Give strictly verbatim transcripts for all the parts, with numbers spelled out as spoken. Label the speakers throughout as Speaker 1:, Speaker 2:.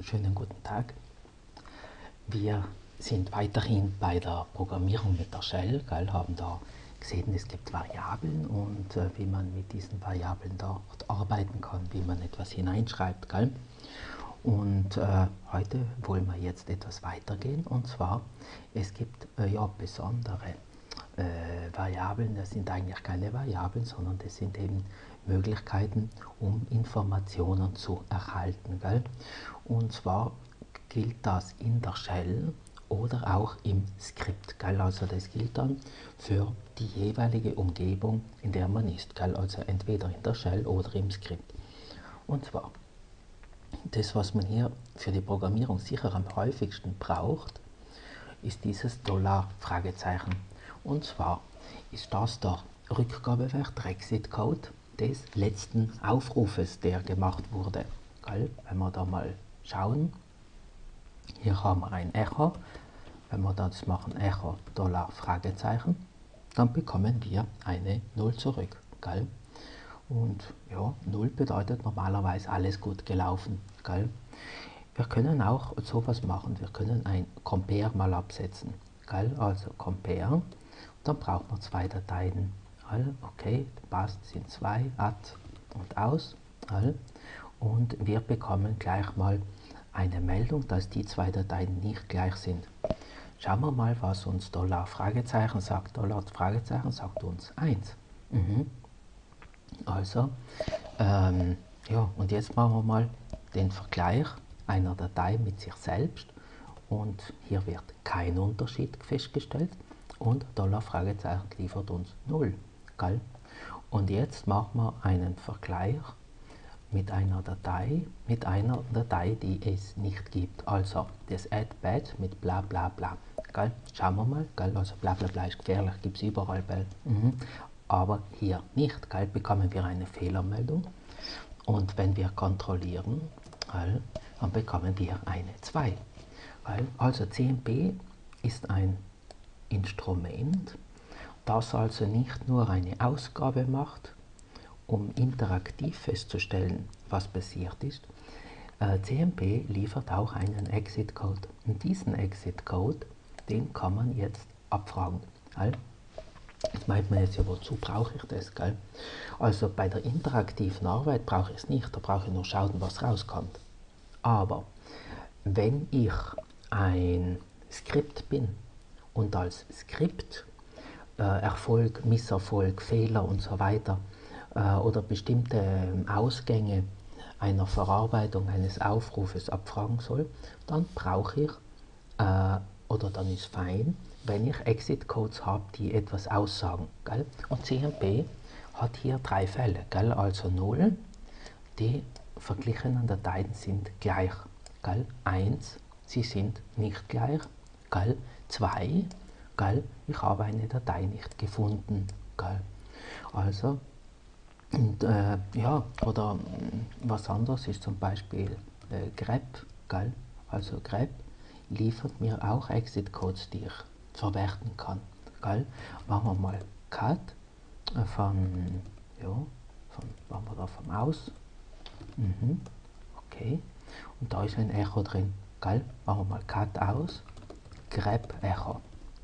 Speaker 1: schönen guten Tag. Wir sind weiterhin bei der Programmierung mit der Shell, gell, haben da gesehen, es gibt Variablen und äh, wie man mit diesen Variablen dort arbeiten kann, wie man etwas hineinschreibt. Gell. Und äh, heute wollen wir jetzt etwas weitergehen, und zwar, es gibt äh, ja besondere äh, Variablen, das sind eigentlich keine Variablen, sondern das sind eben Möglichkeiten, um Informationen zu erhalten. Gell? Und zwar gilt das in der Shell oder auch im Skript. Gell? Also das gilt dann für die jeweilige Umgebung, in der man ist. Gell? Also entweder in der Shell oder im Skript. Und zwar, das, was man hier für die Programmierung sicher am häufigsten braucht, ist dieses Dollar-Fragezeichen. Und zwar ist das der Rückgabewert, der Exit-Code des letzten Aufrufes, der gemacht wurde. Gell? Wenn wir da mal schauen, hier haben wir ein Echo. Wenn wir das machen, Echo Dollar Fragezeichen, dann bekommen wir eine null zurück. Gell? Und ja, null bedeutet normalerweise alles gut gelaufen. Gell? Wir können auch sowas machen, wir können ein Compare mal absetzen. Gell? Also Compare, dann brauchen wir zwei Dateien. Gell? Okay, passt, sind zwei, add und aus. Gell? Und wir bekommen gleich mal eine Meldung, dass die zwei Dateien nicht gleich sind. Schauen wir mal, was uns Dollar Fragezeichen sagt. Dollar Fragezeichen sagt uns eins. Mhm. Also, ähm, ja, und jetzt machen wir mal den Vergleich einer Datei mit sich selbst. Und hier wird kein Unterschied festgestellt. Und Dollar Fragezeichen liefert uns null. Gell? Und jetzt machen wir einen Vergleich mit einer Datei, mit einer Datei, die es nicht gibt. Also das add-bad mit bla bla bla. Gell? Schauen wir mal, gell? Also bla bla bla ist gefährlich, gibt es überall. Mhm. Aber hier nicht, gell? Bekommen wir eine Fehlermeldung. Und wenn wir kontrollieren, gell? Dann bekommen wir eine zwei. Gell? Also C M P ist ein Instrument, das also nicht nur eine Ausgabe macht, um interaktiv festzustellen, was passiert ist. Äh, C M P liefert auch einen Exit-Code. Und diesen Exit-Code, den kann man jetzt abfragen. Gell? Jetzt meint man jetzt ja, wozu brauche ich das? Gell? Also bei der interaktiven Arbeit brauche ich es nicht, da brauche ich nur schauen, was rauskommt. Aber wenn ich ein Skript bin und als Skript äh, Erfolg, Misserfolg, Fehler und so weiter oder bestimmte Ausgänge einer Verarbeitung eines Aufrufes abfragen soll, dann brauche ich, äh, oder dann ist fein, wenn ich Exit-Codes habe, die etwas aussagen. Gell? Und C M P hat hier drei Fälle, gell? Also null, die verglichenen Dateien sind gleich. Gell? eins, sie sind nicht gleich. Gell? zwei, gell? Ich habe eine Datei nicht gefunden. Gell? Also Und äh, ja, oder was anderes ist zum Beispiel äh, grep, gell? Also grep liefert mir auch Exit-Codes, die ich verwerten kann. Gell? Machen wir mal cat äh, von, ja, von, machen wir da vom aus. Mhm. Okay. Und da ist ein Echo drin. Gell? Machen wir mal cat aus, grep Echo.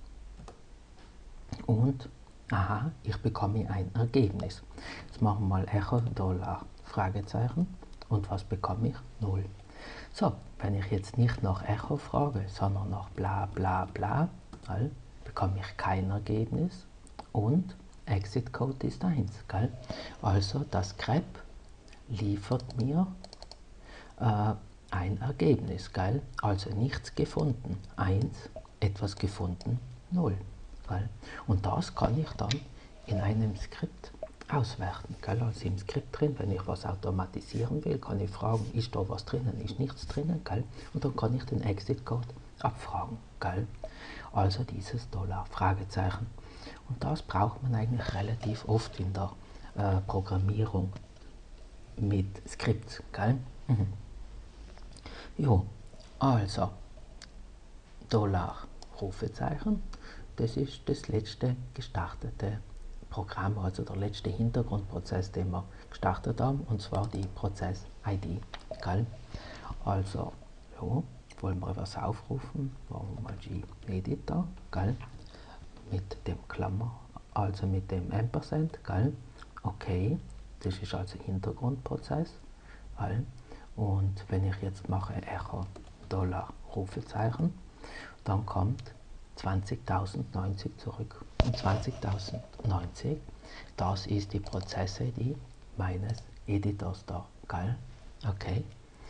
Speaker 1: Und aha, ich bekomme ein Ergebnis. Jetzt machen wir mal Echo Dollar Fragezeichen. Und was bekomme ich? null. So, wenn ich jetzt nicht nach Echo frage, sondern nach bla bla bla, gell, bekomme ich kein Ergebnis. Und Exit Code ist eins. Gell? Also das grep liefert mir äh, ein Ergebnis. Gell? Also nichts gefunden, eins, etwas gefunden, null. Und das kann ich dann in einem Skript auswerten. Gell? Also im Skript drin, wenn ich was automatisieren will, kann ich fragen, ist da was drinnen, ist nichts drinnen, gell? Und dann kann ich den Exit-Code abfragen. Gell? Also dieses Dollar Fragezeichen. Und das braucht man eigentlich relativ oft in der äh, Programmierung mit Skripts. Gell? Mhm. Jo, also Dollar Rufezeichen. Das ist das letzte gestartete Programm, also der letzte Hintergrundprozess, den wir gestartet haben, und zwar die Prozess-I D. Gell? Also, ja, wollen wir was aufrufen, machen wir mal G-Editor, gell, mit dem Klammer, also mit dem Ampersand, gell, okay, das ist also Hintergrundprozess, gell, und wenn ich jetzt mache Echo Dollar Rufezeichen, dann kommt zwanzigtausendneunzig zurück. Und zwanzigtausendneunzig, das ist die Prozesse, die meines Editors da, gell? Okay.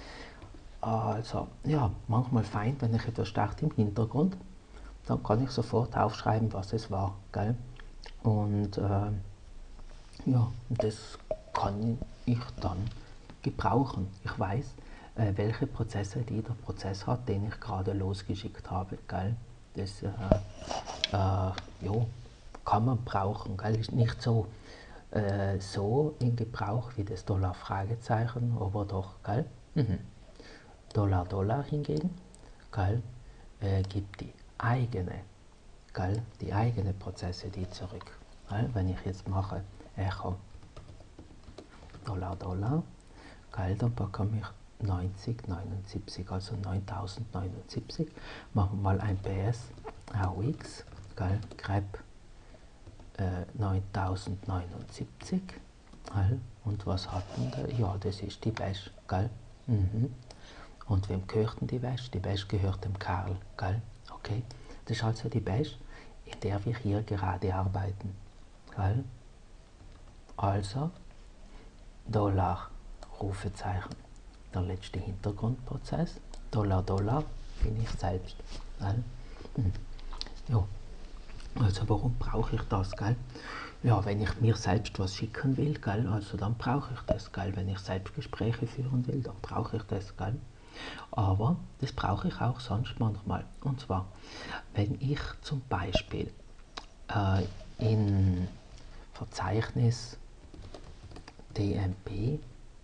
Speaker 1: Also, ja, manchmal fein, wenn ich etwas starte im Hintergrund, dann kann ich sofort aufschreiben, was es war, gell? Und äh, ja, das kann ich dann gebrauchen. Ich weiß, äh, welche Prozesse die der Prozess hat, den ich gerade losgeschickt habe, gell? Das äh, äh, ja, kann man brauchen, gell? Ist nicht so, äh, so in Gebrauch wie das Dollar-Fragezeichen, aber doch, gell? Mhm. Dollar Dollar hingegen, gell, äh, gibt die eigene, gell, die eigene Prozesse die zurück. Gell? Wenn ich jetzt mache Echo Dollar Dollar, gell, dann bekomme ich neunzig neunundsiebzig, also neuntausendneunundsiebzig. Machen wir mal ein P S A X, gell, grep äh, neuntausendneunundsiebzig, gell, und was hatten wir? Ja, das ist die Bash, gell. Mhm. Und wem gehört denn die Bash? Die Bash gehört dem Karl, gell? Okay, das ist also die Bash, in der wir hier gerade arbeiten, gell? Also Dollar Rufezeichen, der letzte Hintergrundprozess, Dollar Dollar bin ich selbst, gell? Hm. Ja, also warum brauche ich das, gell? Ja, wenn ich mir selbst was schicken will, gell, also dann brauche ich das, gell? Wenn ich Selbstgespräche führen will, dann brauche ich das, gell? Aber das brauche ich auch sonst manchmal. Und zwar, wenn ich zum Beispiel äh, in Verzeichnis D M P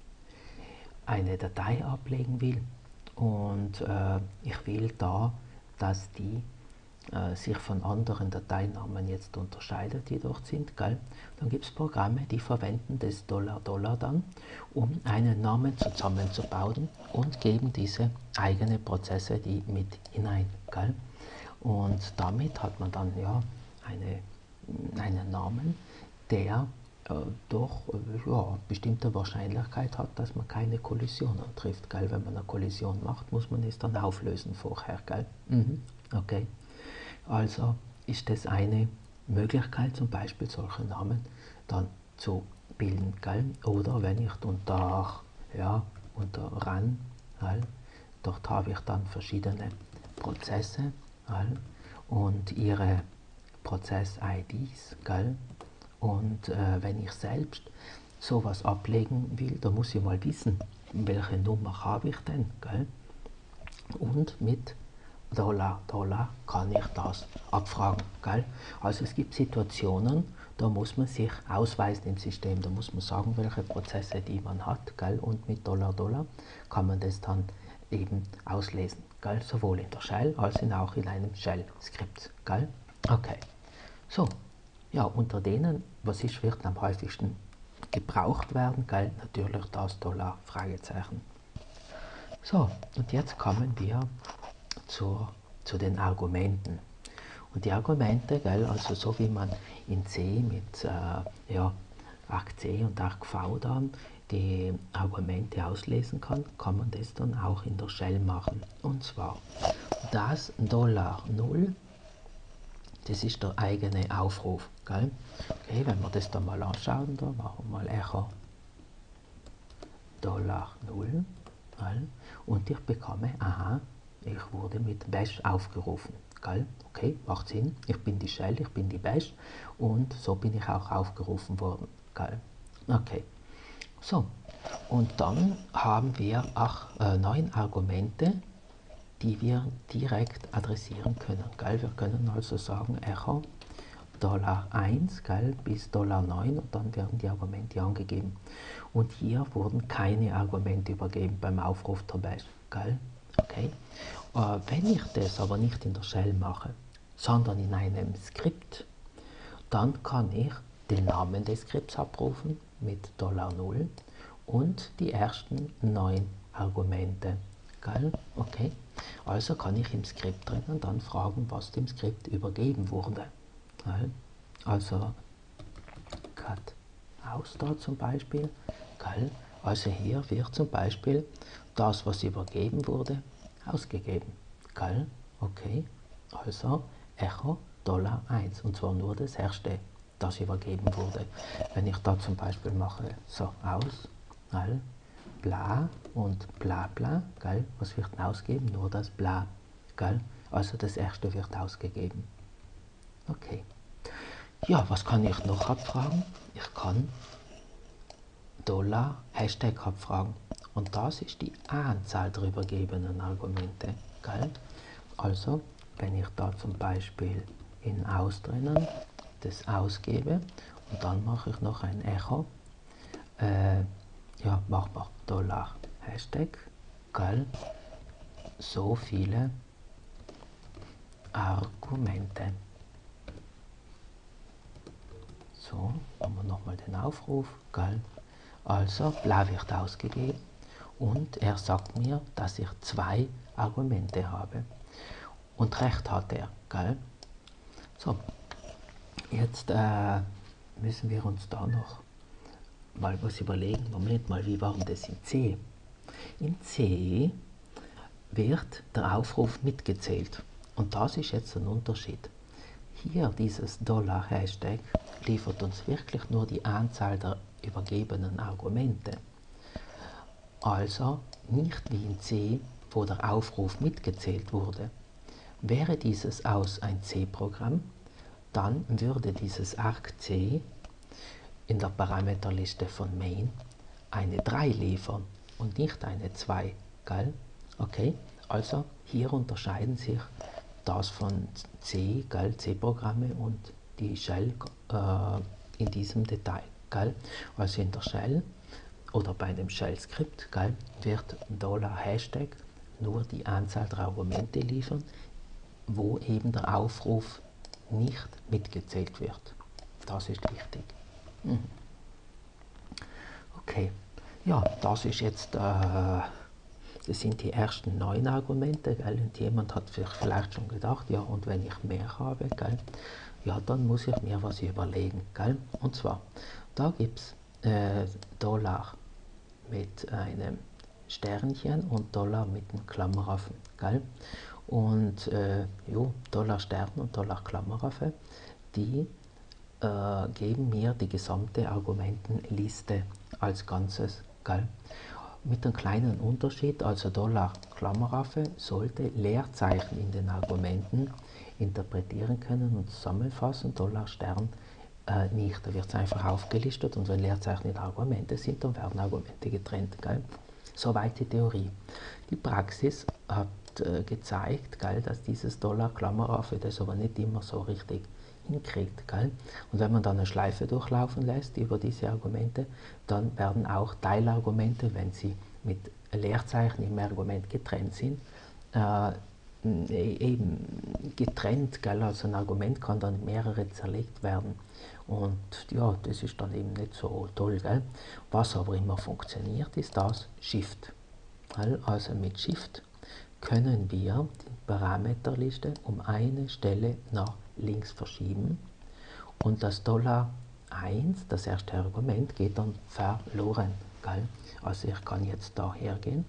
Speaker 1: eine Datei ablegen will und äh, ich will da, dass die äh, sich von anderen Dateinamen jetzt unterscheidet, die dort sind, gell? Dann gibt es Programme, die verwenden das Dollar Dollar dann, um einen Namen zusammenzubauen und geben diese eigene Prozesse die mit hinein, gell? Und damit hat man dann ja eine, einen Namen, der äh, doch äh, ja, bestimmte Wahrscheinlichkeit hat, dass man keine Kollisionen trifft, gell? Wenn man eine Kollision macht, muss man es dann auflösen vorher, gell? Mhm. Okay. Also ist das eine Möglichkeit, zum Beispiel solche Namen dann zu bilden, gell? Oder wenn ich unter, ja, unter Run, gell? Dort habe ich dann verschiedene Prozesse, gell? Und ihre Prozess-I Ds, gell? Und äh, wenn ich selbst sowas ablegen will, dann muss ich mal wissen, welche Nummer habe ich denn, gell? Und mit Dollar, Dollar kann ich das abfragen, gell? Also es gibt Situationen, da muss man sich ausweisen im System, da muss man sagen, welche Prozesse die man hat, gell? Und mit Dollar, Dollar kann man das dann eben auslesen, gell? Sowohl in der Shell als auch in einem Shell-Skript, gell? Okay, so, ja, unter denen, was ist, wird am häufigsten gebraucht werden, gell? Natürlich das Dollar, Fragezeichen. So, und jetzt kommen wir Zur, zu den Argumenten. Und die Argumente, gell, also so wie man in C mit äh, ja, argc und argv dann die Argumente auslesen kann, kann man das dann auch in der Shell machen. Und zwar das Dollar null, das ist der eigene Aufruf. Gell? Okay, wenn wir das dann mal anschauen, dann machen wir mal Echo Dollar null, gell? Und ich bekomme, aha, ich wurde mit Bash aufgerufen, gell? Okay, macht Sinn, ich bin die Shell, ich bin die Bash und so bin ich auch aufgerufen worden, gell? Okay, so, und dann haben wir auch äh, neun Argumente, die wir direkt adressieren können, gell? Wir können also sagen, Echo Dollar eins, gell, bis Dollar neun und dann werden die Argumente angegeben. Und hier wurden keine Argumente übergeben beim Aufruf der Bash, gell? Okay. Äh, wenn ich das aber nicht in der Shell mache, sondern in einem Skript, dann kann ich den Namen des Skripts abrufen mit Dollar null und die ersten neun Argumente, gell? Okay. Also kann ich im Skript drinnen dann fragen, was dem Skript übergeben wurde. Gell? Also cut aus da zum Beispiel. Gell? Also hier wird zum Beispiel das, was übergeben wurde, ausgegeben. Gell? Okay. Also Echo Dollar eins, und zwar nur das erste, das übergeben wurde. Wenn ich da zum Beispiel mache, so aus, gell, bla und bla bla, gell, was wird ausgeben? Nur das bla, gell, also das erste wird ausgegeben. Okay. Ja, was kann ich noch abfragen? Ich kann Dollar Hashtag abfragen, und das ist die Anzahl der übergebenen Argumente, gell. Also wenn ich da zum Beispiel in aus drinnen das ausgebe und dann mache ich noch ein Echo, äh, ja, mach mal Dollar Hashtag, gell, so viele Argumente. So, machen wir nochmal den Aufruf, gell. Also bla wird ausgegeben und er sagt mir, dass ich zwei Argumente habe. Und recht hat er, gell. So, jetzt äh, müssen wir uns da noch mal was überlegen. Moment mal, wie war denn das in C? In C wird der Aufruf mitgezählt. Und das ist jetzt ein Unterschied. Hier, dieses Dollar Hashtag, liefert uns wirklich nur die Anzahl der übergebenen Argumente. Also nicht wie in C, wo der Aufruf mitgezählt wurde. Wäre dieses aus ein C-Programm, dann würde dieses argc in der Parameterliste von Main eine drei liefern und nicht eine zwei, gell? Okay, also hier unterscheiden sich das von C, gell, C-Programme und die Shell äh, in diesem Detail, gell? Also in der Shell oder bei einem Shell-Skript, gell, wird Dollar Hashtag nur die Anzahl der Argumente liefern, wo eben der Aufruf nicht mitgezählt wird. Das ist wichtig. Mhm. Okay, ja, das ist jetzt, äh, das sind die ersten neun Argumente, gell? Und jemand hat sich vielleicht schon gedacht, ja, und wenn ich mehr habe, gell, ja, dann muss ich mir was überlegen, gell? Und zwar, da gibt es äh, Dollar mit einem Sternchen und Dollar mit einem Klammerhafen, gell? Und äh, jo, Dollar Stern und Dollar Klammeraffe, die äh, geben mir die gesamte Argumentenliste als Ganzes, gell? Mit einem kleinen Unterschied, also Dollar Klammeraffe sollte Leerzeichen in den Argumenten interpretieren können und zusammenfassen, Dollar Stern äh, nicht. Da wird es einfach aufgelistet, und wenn Leerzeichen in Argumente sind, dann werden Argumente getrennt, gell? Soweit die Theorie. Die Praxis hat äh, gezeigt, gell, dass dieses Dollar Klammeraffe das aber nicht immer so richtig hinkriegt, gell? Und wenn man dann eine Schleife durchlaufen lässt über diese Argumente, dann werden auch Teilargumente, wenn sie mit Leerzeichen im Argument getrennt sind, äh, eben getrennt, gell? Also ein Argument kann dann mehrere zerlegt werden, und ja, das ist dann eben nicht so toll, gell? Was aber immer funktioniert, ist das Shift, gell? Also mit Shift können wir die Parameterliste um eine Stelle nach links verschieben, und das Dollar eins, das erste Argument, geht dann verloren, gell? Also ich kann jetzt da hergehen,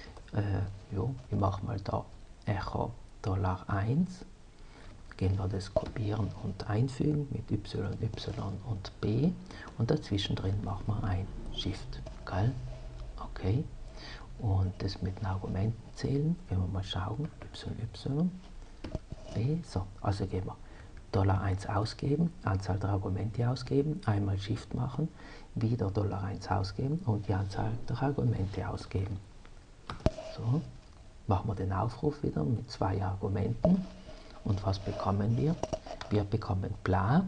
Speaker 1: äh, jo, ich mache mal da Echo Dollar eins, gehen wir das kopieren und einfügen mit Y, Y und B, und dazwischen drin machen wir ein Shift, gell? Okay, und das mit den Argumenten zählen, gehen wir mal schauen, Y, Y, B, so, also gehen wir Dollar eins ausgeben, Anzahl der Argumente ausgeben, einmal Shift machen, wieder Dollar eins ausgeben und die Anzahl der Argumente ausgeben. So, machen wir den Aufruf wieder mit zwei Argumenten, und was bekommen wir? Wir bekommen bla,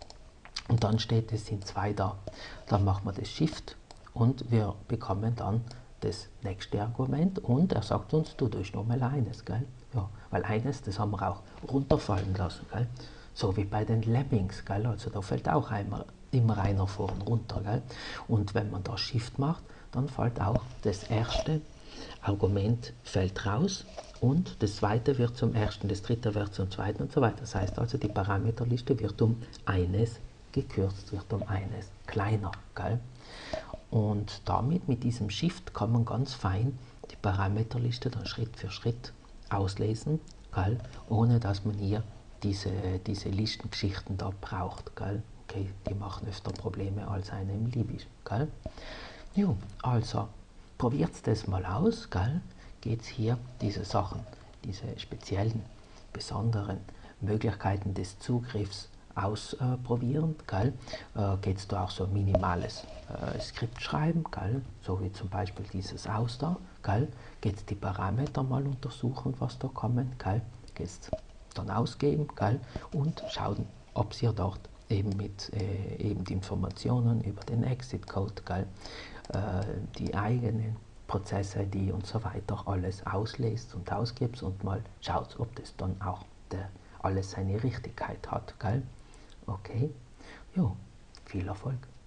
Speaker 1: und dann steht es in zwei da. Dann machen wir das Shift und wir bekommen dann das nächste Argument, und er sagt uns, du tust nur mal eines, gell? Ja, weil eines, das haben wir auch runterfallen lassen, gell? So wie bei den Lemmings, gell? Also da fällt auch einmal, immer einer vorn runter, gell? Und wenn man da Shift macht, dann fällt auch das erste Argument fällt raus und das zweite wird zum ersten, das dritte wird zum zweiten und so weiter. Das heißt also, die Parameterliste wird um eines gekürzt, wird um eines kleiner. Gell? Und damit, mit diesem Shift, kann man ganz fein die Parameterliste dann Schritt für Schritt auslesen, gell? Ohne dass man hier diese, diese Listengeschichten da braucht. Gell? Okay, die machen öfter Probleme als einem lieb ist. Gell? Jo, also probiert das mal aus. Geht es hier diese Sachen, diese speziellen, besonderen Möglichkeiten des Zugriffs ausprobieren. Äh, Geht es da auch so ein minimales äh, Skript schreiben, gell? So wie zum Beispiel dieses aus da. Geht es die Parameter mal untersuchen, was da kommen. Geht es dann ausgeben, gell? Und schauen, ob ihr dort eben mit äh, eben die Informationen über den Exit-Code, gell? Äh, die eigenen Prozess-I D und so weiter alles auslest und ausgibt und mal schaut, ob das dann auch der, alles seine Richtigkeit hat. Gell? Okay, jo, viel Erfolg.